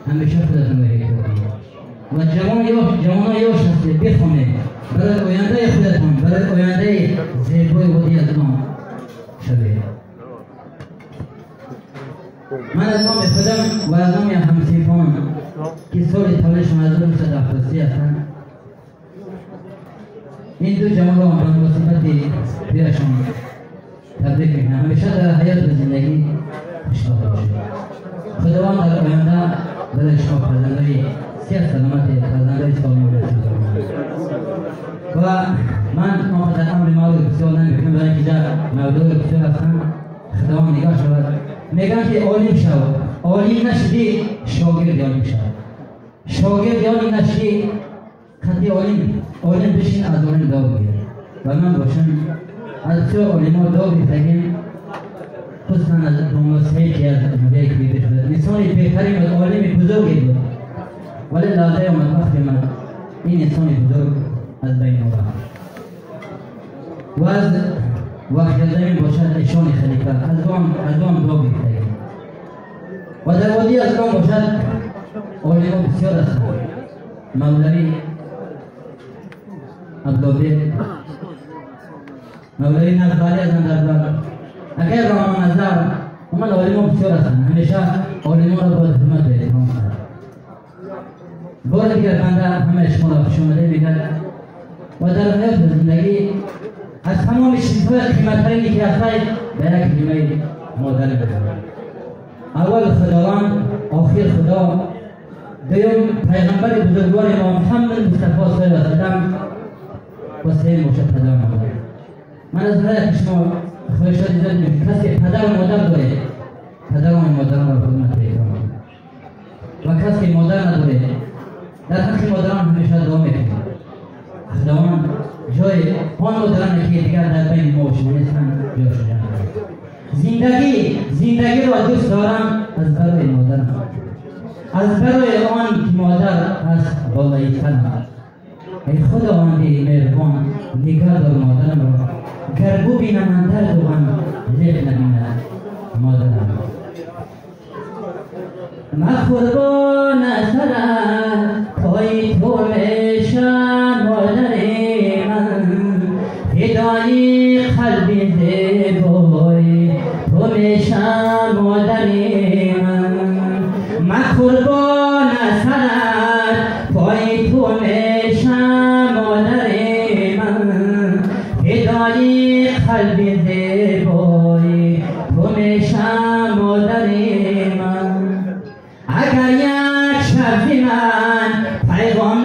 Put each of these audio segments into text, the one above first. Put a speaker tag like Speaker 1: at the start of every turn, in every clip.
Speaker 1: همیشه خودتون بگید و جوان یوش هستید بخونید برای آینده خودتون، برای آینده زیبای وادی از ما شوید. من از نام خودم و از نام همسیفان که سال تولدشان 1973 هستند این دو جوان را به مناسبت پیرشان تبریک میکنم. همیشه در حیات و زندگی خوشبخت باشید. خداوند در آینده برای شما فرزندان صحت سلامت فرزندان سالم رسید. و من در امر مولود بسیار نمیکنم برای اینکه مولود بسیار هستم. خداوند نگاه شود میگن که عالم شود، عالم نشدی شاگرد عالم شود، شاگرد عالم نشدی خطی عالم بشین از عالم داو بگیر. و من باشم از بسیار علما داو بگیریم، خصوصا از دوماسهی که از نبیه کلیده شده انسانی بهترین و عالم بزرگی بود، ولی لازه و مطبخ من این انسانی بزرگ از بین ما و از وقت زمین باشد ایشان خلیفه از دوام داو بگیریم و در وادی از دوام باشد علما بسیار هستند. مولوی عبدالبیت مولوی نظری از نظر اگر رامان نظر اما علما بسیار هستند. همیشه علما را باید حرمت و احترام کرد. بار دیگر بنده همه شما را خوش آمده میگوید و در حیات زندگی از تمام چیزهای قیمتترینی که هستید به یک کلمه مادر بگوید. اول خداوند، آخر خدا، دوم پیغمبر بزرگوار ما محمد مصطفی صلی الله علیه و سلم و سوم باشد پدر و مادر. من از هر شما خواهشات زیاد می‌کنم کسی پدر و مادر داره پدر و مادران را حرمت و احترام و کسی مادر نداره در حق مادران همیشه دعا میکنه. خداوند جای آن مادرانی که دیگر در بین ما و شما نیستند جایشان زندگی را دوست دارم از برای مادرم، از برای آن که مادر از بالای تنم. ای خداوندی مهربان نگاه دار مادرم را، گر ببینم من درد و غم لیق نبیند مادرم. من قربان سرت پای تو میشم مادر من، فدای قلبی زیبای تو میشم مادر من. من قربان سرت پای تو میشم مادر من، فدای قلبی زیبای تو میشم مادر من. اگر یک شب من پیغام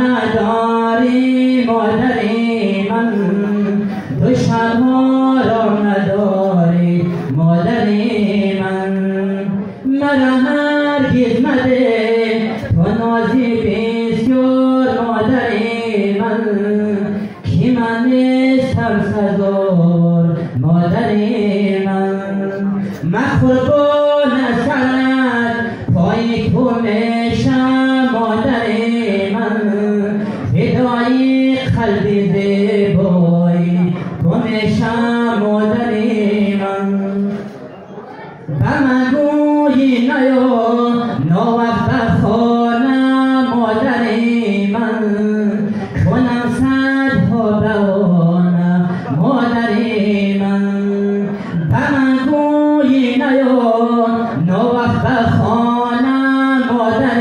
Speaker 1: نداری مادر من، دو شبها را نداری مادر من. مرا هرگز مده تو نازی بسیار مادر من، که من نیستم سزار مادر من. من قربان سرت پای تو میشم مادر من، فدای قلبی زیبای تو میشم مادر من. به من گویی نیا ناوقت خانه مادر من، کنم صدها بهانه مادر من. به من گویی نیا ناوقت خانه مادر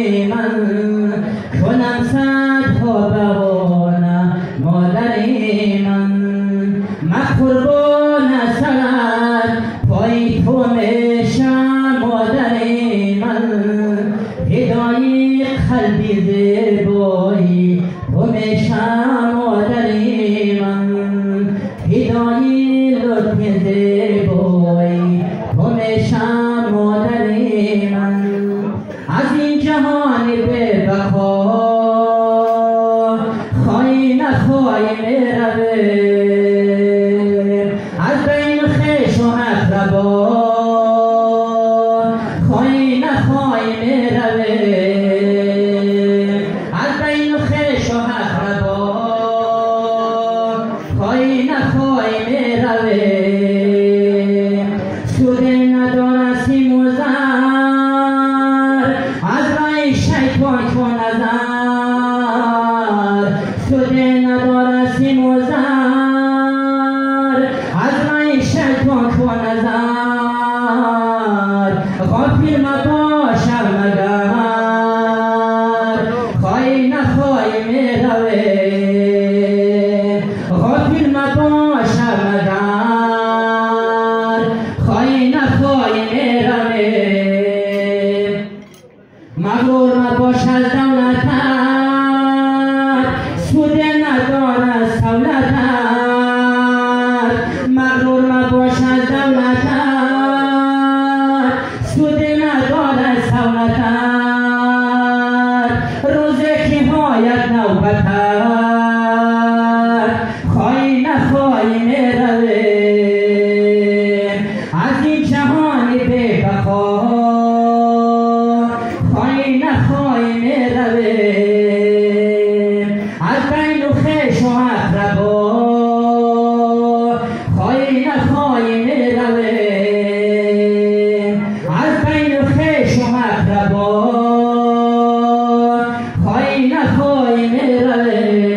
Speaker 1: من، کنم صدها بهانه مادر من. من قربان سرت پای تو میشم مادر من، فدای قلبی زیبایی تو میشم مادر من، فدای لطف زیبایی تو میشم مادر من. از این جهان به بقا خواهی نخواهی میروی، از بین خویش و اقربا خواهی نخواهی میروی، از بین خویش و اقربا خواهی نخواهی میروی. سود نداره سیم و زر از رای پاک و نظر سوده نداره سیم و زر از معیشت پاک و نظر غافل مباشم مگر خواهی نخواهی میروه غافل مباشم مگر خواهی نخواهی میروه مغرور مباش از دولتت سوده نداره سولتت مغرور مباش از دولتت سوده نداره سولتت روزی که هایت نوبتت خواهی نخواهی میروه از این جهانی بی بخا خواهی نخواهی میروه از بین و خویش و اقربا خواهی نخواهی میروه از بین و خویش و اقربا خواهی نخواهی میروه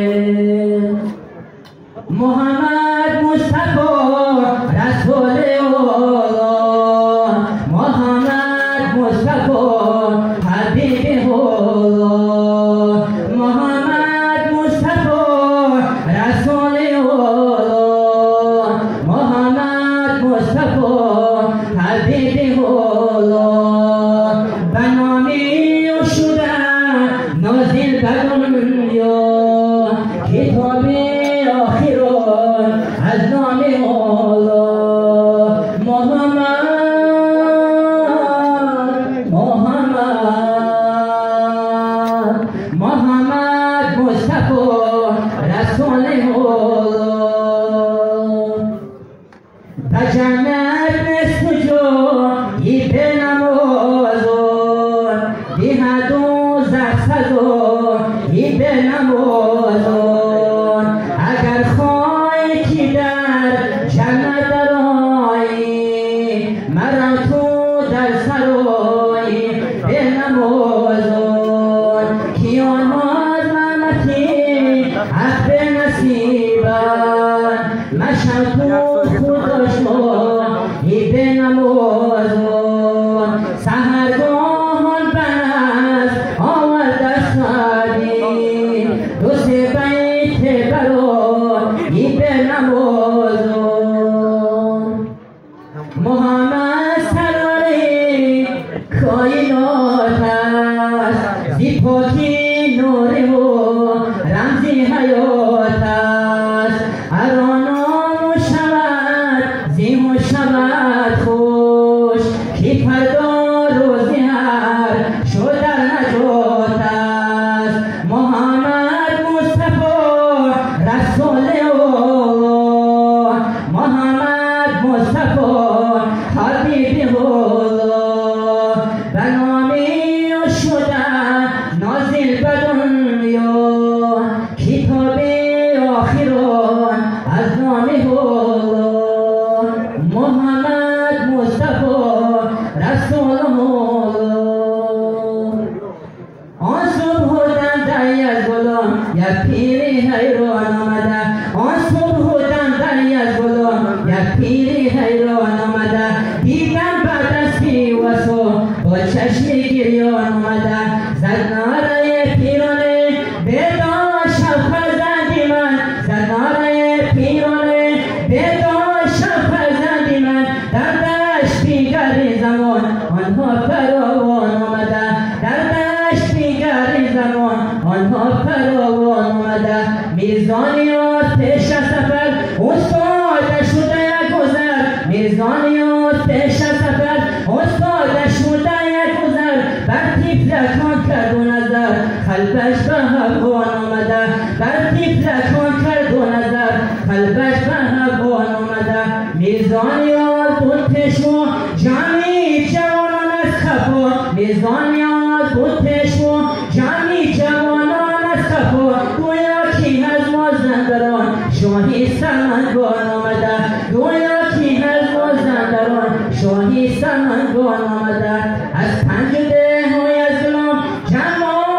Speaker 1: محمد مصطفی رسول الله محمد مصطفی حبیب الله محمد مصطفی رسول الله محمد مصطفی حبیب الله بنامی و شده نازل بر دنیا کتاب آخران از نام الله محمد مصطفی رسول الله بجنت مثل جایی به نمازون دیه دوزخ سزایی به نمازون اگر خواهی که در جنت درآیی مرا تو در سرایی به نمازون کیانات ممتی حق نصیبن مشم تو خودشایی به نمازون سهرگاهان بنز آورده سادی دو سه بیت برایی به نمازون محمد سراری کائنات است زی پاکی نور و رمزی حیات است ارانام و شود زیم و شود خوش کی فردا روزی هر شدر نجات است محمد مصطفی رسول الله محمد مصطفی حبیب الله بنامی و شده نازل به دنیا کتاب آخران از نام الله محمد مصطفی رسول الله آن صبح دم دری از گلان یک پیری حیران آمده آن صبح دم دری از گلان یک پیری حیران آمده دیدم بعد از پیوسو با چشمی گریان آمده زد نعره پیرانه بداش فرزندی من زد نعره پیرانه بداش فرزندی من در دشت پیگر زمان آنها فراوان آمده در دشت پیگر زمان آنها فراوان آمده میزانیات پیش سفر استاد شده یک گذر میزانیات پیش سفر استاد شده یک گذر بر تیفلکان کرد و نظر قلبش به افغان آمده بر تیفلکان کرد و نظر قلبش به افغان آمده میزانیات بود پشمو جمعی جوانان از خفا میزانیات بود پشمو جمعی جوانان از خفا گویا کی از مازندران شاهی سمنگان آمده گویا کی از مازندران شاهی سمنگان آمده از پنج ده های از گلام جمع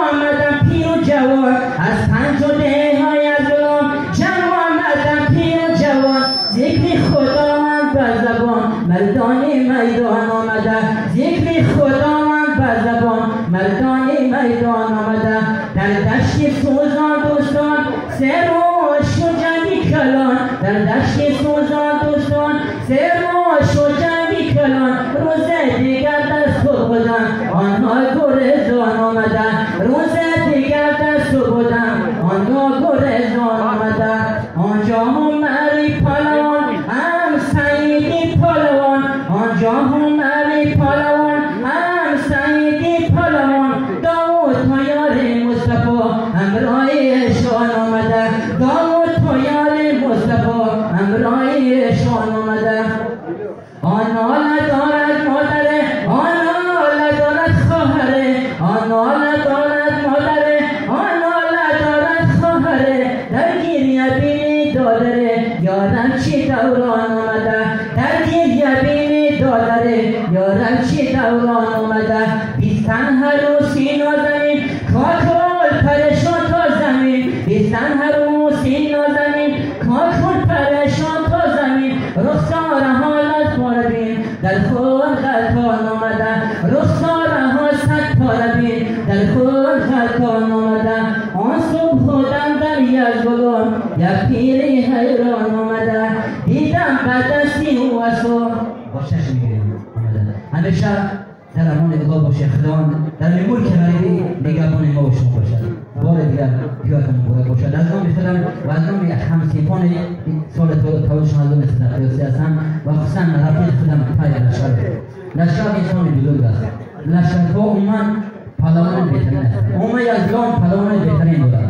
Speaker 1: میدان آمده در دشت سوزان دوستان سر و جنگی کلان در دشت سوزان دوستان سر و جنگی کلان روز دیگر در صبح بودن آنها گرزان آمده روز دیگر در صبح بودن آنها گرزان آمده آنجا هم علی پالوان هم سعیدی پالوان آنجا هم علی پالوان هم سعیدی پالوان داود و یار مصطفی همراهشان آمده داود و یار مصطفی همراهشان آمده آنها ندارد مادره آنها ندارد خواهره آنها ندارد مادره آنها ندارد خواهره در گریه بینی دادره یارم چی دوران آمده در گریه بینی دادره یارم چی دوران آمده بیستن هر روسی نازنین کاکل پرشان تا زمین بیستن هر روسی نازنین کاکل پرشان تا زمین رخسار حالت پاربین در خون خلقان آمده رخسار حالت پاربین در خون خلقان آمده آن صبح خودم در یزبگان یک پیری حیران آمده دیدم بدستی او اصو با شش میگیریم آمده همیشه در امان نگاه باشه خداوند در ملک غریبی نگهبان ما و شما باشد بار دیگر یادتان مبارک باشد از نام خودم و از نام همسیفان سال تولد شما 1333 هستم و خصوصا رفیق خودم تای لشکر انسان بزرگ است لشکرها عموما پهلوان بهترین است عموما یزدان پهلوان بهترین بودند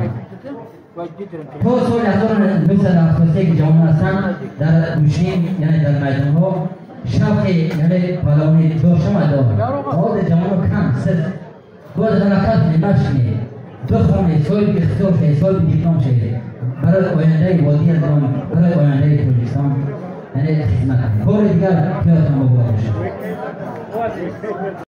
Speaker 1: تو سال 1973 که جوان هستم در دوشین یعنی در میدانها شوق یعنی پهلوانی داشتم حال جوان کم صرف خود حرکت نمشنی بخونه سال اختیار سال دیپلم شده برای آینده وادی ازان برای آینده کردستان یعنی خدمت کنید بار دیگر یادتان مبارک باشد